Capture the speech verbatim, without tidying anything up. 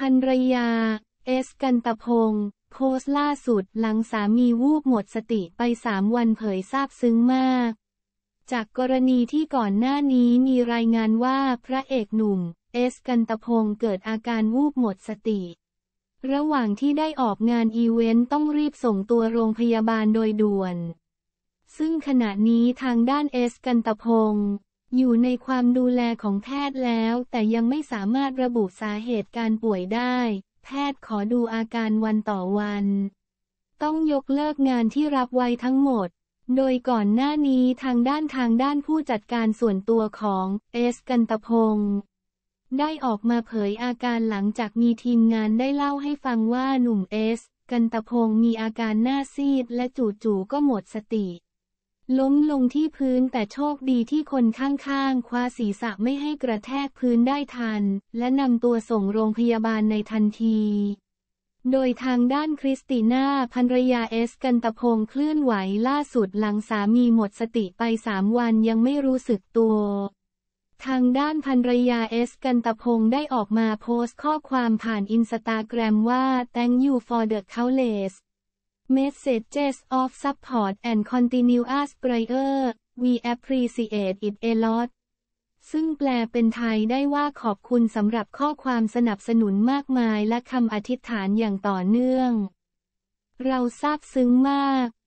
ภรรยาเอสกันตพงศ์โพสต์ล่าสุดหลังสามีวูบหมดสติไปสามวันเผยซาบซึ้งมากจากกรณีที่ก่อนหน้านี้มีรายงานว่าพระเอกหนุ่มเอสกันตพงศ์เกิดอาการวูบหมดสติระหว่างที่ได้ออกงานอีเวนต์ต้องรีบส่งตัวโรงพยาบาลโดยด่วนซึ่งขณะนี้ทางด้านเอสกันตพงศ์อยู่ในความดูแลของแพทย์แล้วแต่ยังไม่สามารถระบุสาเหตุการป่วยได้แพทย์ขอดูอาการวันต่อวันต้องยกเลิกงานที่รับไว้ทั้งหมดโดยก่อนหน้านี้ทางด้านทางด้านผู้จัดการส่วนตัวของเอสกันตพงศ์ได้ออกมาเผยอาการหลังจากมีทีมงานได้เล่าให้ฟังว่าหนุ่มเอสกันตพงศ์มีอาการหน้าซีดและจู่ๆก็หมดสติล้มลงที่พื้นแต่โชคดีที่คนข้างๆคว้าศีรษะไม่ให้กระแทกพื้นได้ทันและนำตัวส่งโรงพยาบาลในทันทีโดยทางด้านคริสติน่าภรรยาเอสกันตพงศ์เคลื่อนไหวล่าสุดหลังสามีหมดสติไปสามวันยังไม่รู้สึกตัวทางด้านภรรยาเอสกันตพงศ์ได้ออกมาโพสต์ข้อความผ่านอินสตาแกรมว่า Thank you for the countless messages of support and continuous prayer we appreciate it a lot ซึ่งแปลเป็นไทยได้ว่าขอบคุณสำหรับข้อความสนับสนุนมากมายและคำอธิษฐานอย่างต่อเนื่องเราซาบซึ้งมาก